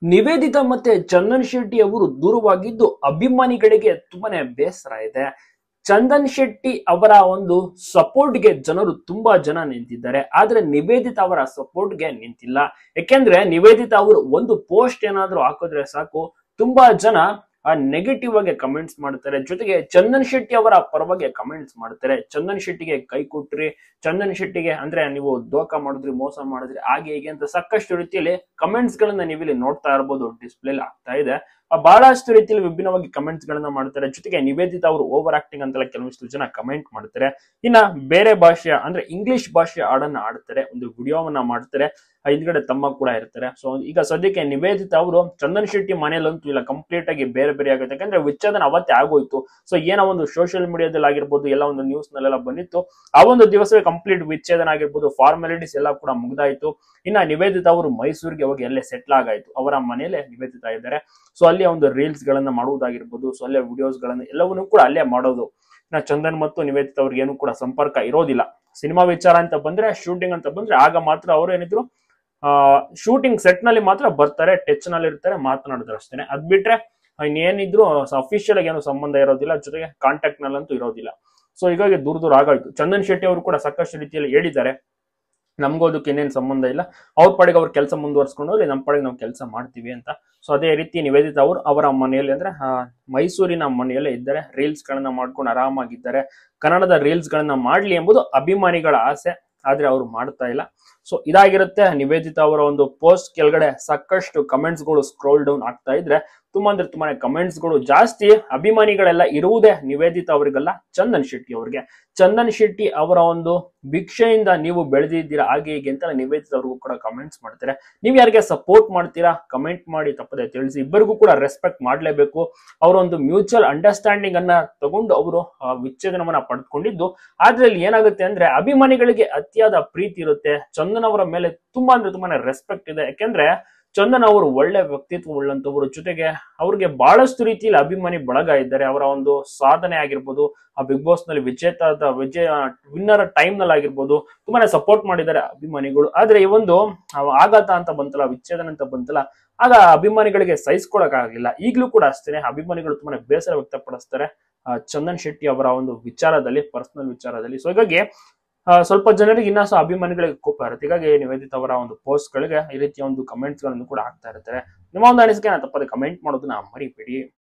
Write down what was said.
ನಿವೇದಿತಾ ಮತ್ತೆ ಚಂದನ್ ಶೆಟ್ಟಿ ಅವರು ದೂರವಾಗಿದ್ದು ಅಭಿಮಾನಿಗಳಿಗೆ ತುಂಬಾನೇ ಬೇಸರ ಇದೆ. ಚಂದನ್ ಶೆಟ್ಟಿ ಅವರ ಒಂದು ಸಪೋರ್ಟ್ಗೆ ಜನರು ತುಂಬಾ ಜನ ನಿಂತಿದ್ದಾರೆ, ಆದ್ರೆ ನಿವೇದಿತಾ ಅವರ ಸಪೋರ್ಟ್ಗೆ ನಿಂತಿಲ್ಲ. ಯಾಕೆಂದ್ರೆ ನಿವೇದಿತಾ ಅವರು ಒಂದು ಪೋಸ್ಟ್ ಏನಾದ್ರೂ ಹಾಕಿದ್ರೆ ಸಾಕು, ತುಂಬಾ ಜನ ನೆಗೆಟಿವ್ ಆಗಿ ಕಮೆಂಟ್ಸ್ ಮಾಡ್ತಾರೆ. ಜೊತೆಗೆ ಚಂದನ್ ಶೆಟ್ಟಿ ಅವರ ಪರವಾಗಿ ಕಮೆಂಟ್ಸ್ ಮಾಡ್ತಾರೆ. ಚಂದನ್ ಶೆಟ್ಟಿಗೆ ಕೈ ಕೊಟ್ರಿ, ಚಂದನ್ ಶೆಟ್ಟಿಗೆ ಅಂದ್ರೆ ನೀವು ದೋಖ ಮಾಡಿದ್ರಿ, ಮೋಸ ಮಾಡಿದ್ರಿ, ಹಾಗೆ ಹೀಗೆ ಅಂತ ಸಾಕಷ್ಟು ರೀತಿಯಲ್ಲಿ ಕಮೆಂಟ್ಸ್ ಗಳನ್ನ ನೀವಿಲ್ಲಿ ನೋಡ್ತಾ ಇರಬಹುದು. ಡಿಸ್ಪ್ಲೇ ಆಗ್ತಾ ಇದೆ. ಬಹಳಷ್ಟು ರೀತಿಯಲ್ಲಿ ವಿಭಿನ್ನವಾಗಿ ಕಮೆಂಟ್ಸ್ ಗಳನ್ನ ಮಾಡ್ತಾರೆ. ಜೊತೆಗೆ ನಿವೇದಿತಾ ಅವರು ಓವರ್ ಆಕ್ಟಿಂಗ್ ಅಂತೆಲ್ಲ ಕೆಲವಷ್ಟು ಜನ ಕಮೆಂಟ್ ಮಾಡ್ತಾರೆ. ಇನ್ನ ಬೇರೆ ಭಾಷೆಯ ಅಂದ್ರೆ ಇಂಗ್ಲಿಷ್ ಭಾಷೆಯ ಹಾಡನ್ನ ಆಡ್ತಾರೆ, ಒಂದು ವಿಡಿಯೋವನ್ನ ಮಾಡ್ತಾರೆ. ಹಿಂದ್ಗಡೆ ತಮ್ಮ ಕೂಡ ಇರ್ತಾರೆ. ಸೊ ಈಗ ಸದ್ಯಕ್ಕೆ ನಿವೇದಿತಾ ಅವರು ಚಂದನ್ ಶೆಟ್ಟಿ ಮನೆಯಲ್ಲಂತೂ ಇಲ್ಲ, ಕಂಪ್ಲೀಟ್ ಆಗಿ ಬೇರೆ ಬೇರೆ ಆಗುತ್ತೆ. ಯಾಕಂದ್ರೆ ವಿಚ್ಛೇದನ ಅವತ್ತೇ ಆಗೋಯ್ತು. ಸೊ ಏನೋ ಒಂದು ಸೋಷಿಯಲ್ ಮೀಡಿಯಾದಲ್ಲಿ ಆಗಿರ್ಬೋದು, ಎಲ್ಲ ಒಂದು ನ್ಯೂಸ್ ನಲ್ಲೆಲ್ಲ ಬಂದಿತ್ತು. ಆ ಒಂದು ದಿವಸವೇ ಕಂಪ್ಲೀಟ್ ವಿಚ್ಛೇದನ ಆಗಿರ್ಬೋದು, ಫಾರ್ಮಾಲಿಟೀಸ್ ಎಲ್ಲ ಕೂಡ ಮುಗ್ದಾಯ್ತು. ಇನ್ನ ನಿವೇದಿತಾ ಅವರು ಮೈಸೂರಿಗೆ ಹೋಗಿ ಅಲ್ಲೇ ಸೆಟ್ಲ್ ಆಗಾಯ್ತು. ಅವರ ಮನೆಯಲ್ಲೇ ನಿವೇದಿತಾ ಇದ್ದಾರೆ. ಸೊ ಅಲ್ಲಿ ಒಂದು ರೀಲ್ಸ್ ಗಳನ್ನ ಮಾಡುವುದಾಗಿರ್ಬೋದು, ಸೊ ಅಲ್ಲೇ ವಿಡಿಯೋಸ್ ಗಳನ್ನ ಎಲ್ಲವನ್ನೂ ಕೂಡ ಅಲ್ಲೇ ಮಾಡೋದು. ಇನ್ನ ಚಂದನ್ ಮತ್ತು ನಿವೇದಿತಾ ಅವ್ರಿಗೆ ಏನು ಕೂಡ ಸಂಪರ್ಕ ಇರೋದಿಲ್ಲ. ಸಿನಿಮಾ ವಿಚಾರ ಅಂತ ಬಂದ್ರೆ, ಶೂಟಿಂಗ್ ಅಂತ ಬಂದ್ರೆ ಆಗ ಮಾತ್ರ ಅವ್ರು ಏನಿದ್ರು ಶೂಟಿಂಗ್ ಸೆಟ್ ನಲ್ಲಿ ಮಾತ್ರ ಬರ್ತಾರೆ, ಟಚ್ ನಲ್ಲಿ ಇರ್ತಾರೆ, ಮಾತನಾಡಿದ್ರೆ ಅಷ್ಟೇನೆ. ಅದ್ ಬಿಟ್ರೆ ಇನ್ನೇನಿದ್ರು ಅಫಿಷಿಯಲ್ ಆಗಿ ಏನು ಸಂಬಂಧ ಇರೋದಿಲ್ಲ, ಜೊತೆಗೆ ಕಾಂಟ್ಯಾಕ್ಟ್ ನಲ್ಲಂತೂ ಇರೋದಿಲ್ಲ. ಸೊ ಹೀಗಾಗಿ ದೂರ ದೂರ ಆಗಾಯ್ತು. ಚಂದನ್ ಶೆಟ್ಟಿ ಅವರು ಕೂಡ ಸಾಕಷ್ಟು ರೀತಿಯಲ್ಲಿ ಹೇಳಿದ್ದಾರೆ, ನಮ್ಗೂ ಅದಕ್ಕೆ ಇನ್ನೇನು ಸಂಬಂಧ ಇಲ್ಲ, ಅವ್ರ ಪಾಡಿಗೆ ಅವ್ರ ಕೆಲಸ ಮುಂದುವರ್ಸ್ಕೊಂಡು ಹೋಗ್ಲಿ, ನಮ್ಮ ಪಾಡಿಗೆ ನಾವು ಕೆಲಸ ಮಾಡ್ತೀವಿ ಅಂತ. ಸೊ ಅದೇ ರೀತಿ ನಿವೇದಿತಾ ಅವರು ಅವರ ಮನೆಯಲ್ಲಿ ಅಂದ್ರೆ ಮೈಸೂರಿನ ಮನೆಯಲ್ಲೇ ಇದ್ದಾರೆ, ರೀಲ್ಸ್ ಗಳನ್ನ ಮಾಡ್ಕೊಂಡು ಆರಾಮಾಗಿದ್ದಾರೆ. ಕನ್ನಡದ ರೀಲ್ಸ್ ಗಳನ್ನ ಮಾಡ್ಲಿ ಎಂಬುದು ಅಭಿಮಾನಿಗಳ ಆಸೆ, ಆದ್ರೆ ಅವ್ರು ಮಾಡ್ತಾ ಇಲ್ಲ. ಸೊ ಇದಾಗಿರುತ್ತೆ ನಿವೇದಿತಾ ಅವರ ಒಂದು ಪೋಸ್ಟ್ ಕೆಳಗಡೆ ಸಾಕಷ್ಟು ಕಮೆಂಟ್ಸ್ ಗಳು ಸ್ಕ್ರೋಲ್ ಡೌನ್ ಆಗ್ತಾ ಇದ್ರೆ ತುಂಬಾ ಅಂದ್ರೆ ತುಂಬಾನೇ ಕಮೆಂಟ್ಸ್ ಗಳು ಜಾಸ್ತಿ. ಅಭಿಮಾನಿಗಳೆಲ್ಲ ಇರುವುದೇ ನಿವೇದಿತಾ ಅವರಿಗಲ್ಲ, ಚಂದನ್ ಶೆಟ್ಟಿ ಅವ್ರಿಗೆ. ಚಂದನ್ ಶೆಟ್ಟಿ ಅವರ ಒಂದು ಭಿಕ್ಷೆಯಿಂದ ನೀವು ಬೆಳೆದಿದ್ದೀರಾ, ಹಾಗೆ ಹೀಗೆ ಅಂತ ನಿವೇದಿತಾ ಅವ್ರಿಗೂ ಕೂಡ ಕಮೆಂಟ್ಸ್ ಮಾಡ್ತಾರೆ. ನೀವು ಯಾರಿಗೆ ಸಪೋರ್ಟ್ ಮಾಡ್ತೀರಾ ಕಮೆಂಟ್ ಮಾಡಿ ತಪ್ಪದೆ ತಿಳಿಸಿ. ಇಬ್ಬರಿಗೂ ಕೂಡ ರೆಸ್ಪೆಕ್ಟ್ ಮಾಡ್ಲೇಬೇಕು. ಅವರ ಒಂದು ಮ್ಯೂಚುವಲ್ ಅಂಡರ್ಸ್ಟ್ಯಾಂಡಿಂಗ್ ಅನ್ನ ತಗೊಂಡು ಅವರು ವಿಚ್ಛೇದನವನ್ನ ಪಡೆದುಕೊಂಡಿದ್ದು. ಆದ್ರೆ ಇಲ್ಲಿ ಏನಾಗುತ್ತೆ ಅಂದ್ರೆ ಅಭಿಮಾನಿಗಳಿಗೆ ಅತಿಯಾದ ಪ್ರೀತಿ ಇರುತ್ತೆ. ಚಂದನ್ ಅವರ ಮೇಲೆ ತುಂಬಾ ಅಂದ್ರೆ ತುಂಬಾನೇ ರೆಸ್ಪೆಕ್ಟ್ ಇದೆ. ಯಾಕೆಂದ್ರೆ ಚಂದನ್ ಅವರು ಒಳ್ಳೆ ವ್ಯಕ್ತಿತ್ವ ಉಳ್ಳಂತವರು, ಜೊತೆಗೆ ಅವ್ರಿಗೆ ಬಹಳಷ್ಟು ರೀತಿಯಲ್ಲಿ ಅಭಿಮಾನಿ ಬಳಗ ಇದ್ದಾರೆ. ಅವರ ಒಂದು ಸಾಧನೆ ಆಗಿರ್ಬೋದು, ಆ ಬಿಗ್ ಬಾಸ್ ನಲ್ಲಿ ವಿನ್ನರ್ ಟೈಮ್ ನಲ್ಲಿ ಆಗಿರ್ಬೋದು, ತುಂಬಾನೇ ಸಪೋರ್ಟ್ ಮಾಡಿದ್ದಾರೆ ಅಭಿಮಾನಿಗಳು. ಆದ್ರೆ ಈ ಒಂದು ಆಘಾತ ಅಂತ ಬಂತಲ್ಲ, ವಿಚ್ಛೇದನ ಅಂತ ಬಂತಲ್ಲ, ಆಗ ಅಭಿಮಾನಿಗಳಿಗೆ ಸಹಿಸ್ಕೊಳಕ್ ಆಗಿಲ್ಲ. ಈಗ್ಲೂ ಕೂಡ ಅಷ್ಟೇನೆ ಅಭಿಮಾನಿಗಳು ತುಂಬಾನೇ ಬೇಸರ ವ್ಯಕ್ತಪಡಿಸ್ತಾರೆ ಚಂದನ್ ಶೆಟ್ಟಿ ಅವರ ಒಂದು ವಿಚಾರದಲ್ಲಿ, ಪರ್ಸನಲ್ ವಿಚಾರದಲ್ಲಿ. ಸೊ ಹೀಗಾಗಿ ಸ್ವಲ್ಪ ಜನರಿಗೆ ಇನ್ನೂ ಸಹ ಅಭಿಮಾನಿಗಳಿಗೆ ಕೋಪ ಇರುತ್ತೆ. ಹೀಗಾಗಿ ನಿವೇದಿತಾ ಅವರ ಒಂದು ಪೋಸ್ಟ್ ಗಳಿಗೆ ಈ ರೀತಿಯ ಒಂದು ಕಮೆಂಟ್ಸ್ ಗಳನ್ನು ಕೂಡ ಹಾಕ್ತಾ ಇರ್ತಾರೆ. ನಿಮ್ಮ ಒಂದು ಅನಿಸಿಕೆನ ತಪ್ಪದೆ ಕಮೆಂಟ್ ಮಾಡೋದನ್ನ ಮರಿಬೇಡಿ.